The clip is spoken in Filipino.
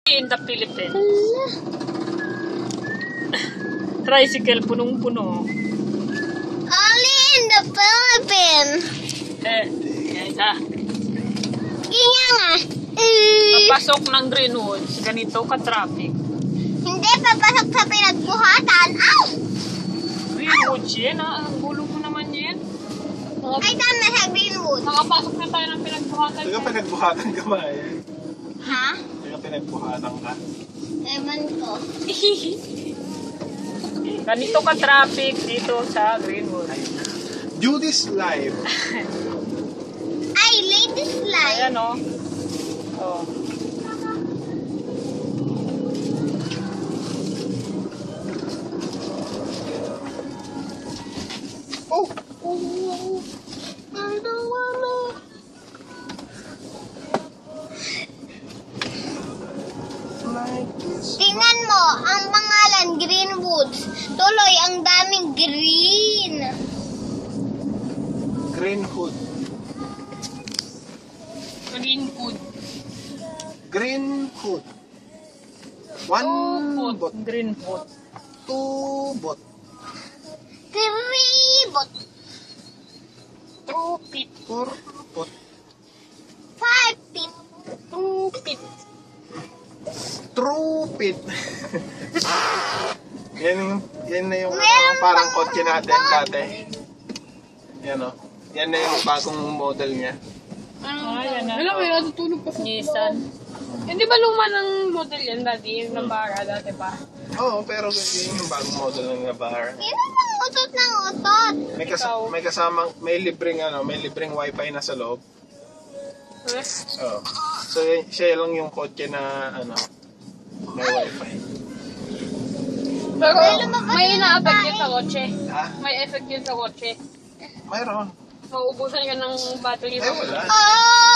In the Philippines. Tricycle punong-puno. Only in the Philippines. Ganyan nga. Papasok ng Greenwoods, ganito ka-traffic. Hindi, papasok sa pinagbuhatan. Ow! Greenwoods yan, ang gulo mo naman yan. Ay, tama sa Greenwood. Nakapasok na tayo ng pinagbuhatan. Taga pinagbuhatan ka ba eh? Ha? Taga pinagbuhatan ka? Ewan ko. Ganito ka-traffic dito sa Greenwood. Judy's Live. Ay, ladies life. Ayan o. Oh. Oh! Oh! I don't wanna... Like this. Tingnan mo, ang pangalan Greenwoods. Tuloy, ang daming green. Green Hood. Greenwood. Green Hood. One bot. Greenwood. Two bot. Three-bot. True pit. Four bot. 5 feet. True pit. True pit. yan na yung Meron parang pang kotse natin dati. Yan o. Yan na yung bagong model niya. Ayan na. Wala, may natutulog pa sa Nissan. Hindi ba luma ng model yan dati? Yung Navara dati pa? Oo, pero yun yung bagong model ng Navara. Yan ang utot ng utot. May kasamang, may libreng wifi na sa loob. Oo. So, siya lang yung kotse na, may wifi. Pero may ina-affect yun sa kotse. Ha? May effect yun sa kotse. Mayroon. Mauubusan ka ng battery. Wala. Oh!